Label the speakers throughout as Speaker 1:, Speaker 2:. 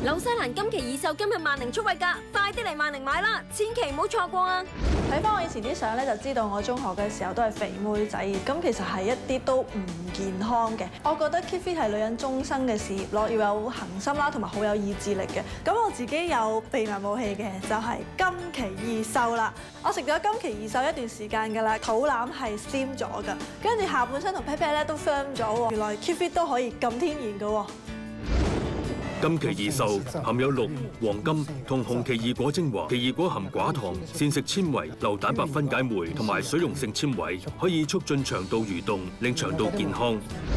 Speaker 1: 紐西蘭今期二售今日萬寧出位㗎，快啲嚟萬寧買啦，千祈唔好錯過啊！
Speaker 2: 睇翻我以前啲相咧，就知道我中學嘅時候都係肥妹仔，咁其實係一啲都唔健康嘅。我覺得 keep fit 係女人終生嘅事業咯，要有恒心啦，同埋好有意志力嘅。咁我自己有秘密武器嘅，就係今期二瘦啦。我食咗今期二瘦一段時間㗎啦，肚腩係 slim 咗㗎，跟住下半身同 pat pat 咧都 firm 咗喎。原來 keep fit 都可以咁天然㗎喎。
Speaker 3: 今期二瘦含有綠、黃金同紅奇異果精華，奇異果含寡糖、膳食纖維、硫蛋白分解酶同埋水溶性纖維，可以促進腸道蠕動，令腸道健康。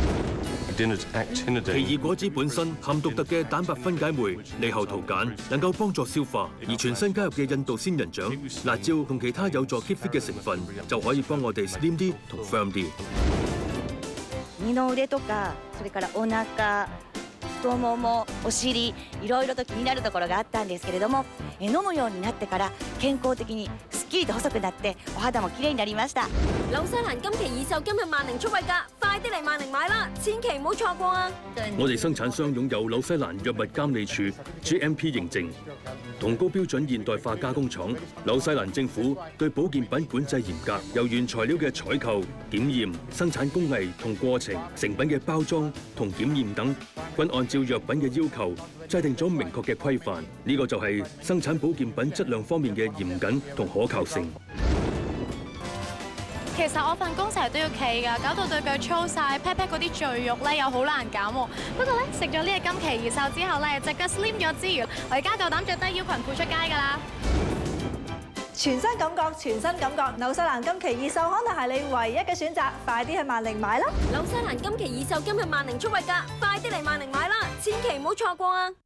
Speaker 3: 奇異果子本身含獨特嘅蛋白分解酶利喉圖鹼，能夠幫助消化，而全新加入嘅印度仙人掌、辣椒同其他有助 keep fit 嘅成分，就可以幫我哋 slim 啲同 firm 啲。
Speaker 4: 二の腕とか、それからお腹、太もも、お尻、いろいろと気になるところがあったんですけれども、飲むようになってから健康的にすっきりと細くなってお肌もきれいになりました。
Speaker 1: 紐西蘭今期二售今日萬寧出位㗎，快啲嚟萬寧買啦，千祈唔好錯過啊！
Speaker 3: 我哋生產商擁有紐西蘭藥物監理處 GMP 認證，同高標準現代化加工廠。紐西蘭政府對保健品管制嚴格，由原材料嘅採購、檢驗、生產工藝同過程、成品嘅包裝同檢驗等，均按照藥品嘅要求制定咗明確嘅規範。呢個就係生產保健品質量方面嘅嚴謹同可靠性。
Speaker 5: 其實我份工成日都要企㗎，搞到對腳粗晒 pat pat 嗰啲贅肉咧又好難減喎。不過咧食咗呢個今期二瘦之後咧，隻腳 slim 咗之餘，我而家夠膽着低腰裙褲出街㗎啦。
Speaker 2: 全新感覺，全新感覺，紐西蘭今期二瘦可能係你唯一嘅選擇，快啲去萬寧買啦！
Speaker 1: 紐西蘭今期二售今日萬寧出位㗎，快啲嚟萬寧買啦，千祈唔好錯過啊！